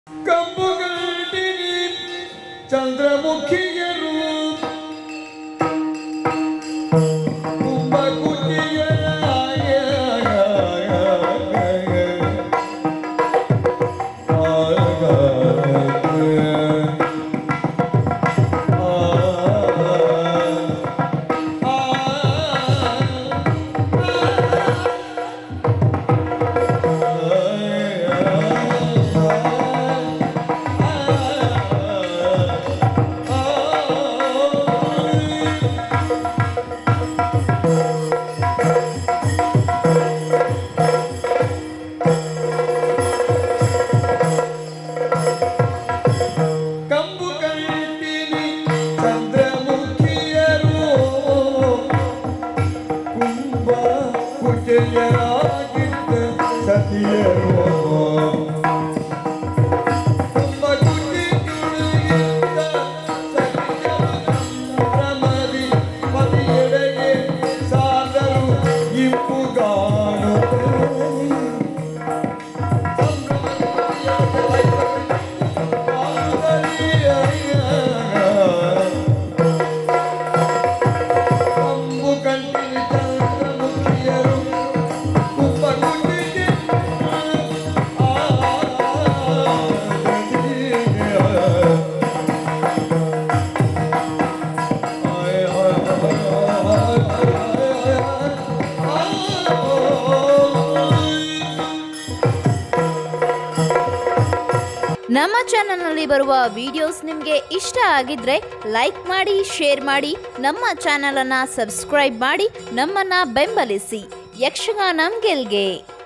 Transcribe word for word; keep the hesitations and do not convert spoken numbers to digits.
ಕಂಬುಗಂಟಿನಿ ಚಂದ್ರಮುಖಿಯರು ನಮ್ಮ ಚಾನೆಲ್ನಲ್ಲಿ ಬರುವ ವಿಡಿಯೋಸ್ ನಿಮಗೆ ಇಷ್ಟ ಆಗಿದ್ರೆ ಲೈಕ್ ಮಾಡಿ, ಶೇರ್ ಮಾಡಿ, ನಮ್ಮ ಚಾನೆಲ್ ಅನ್ನು ಸಬ್ಸ್ಕ್ರೈಬ್ ಮಾಡಿ, ನಮ್ಮನ್ನ ಬೆಂಬಲಿಸಿ. ಯಕ್ಷಗಾನ ಗೆಲ್ಗೆ.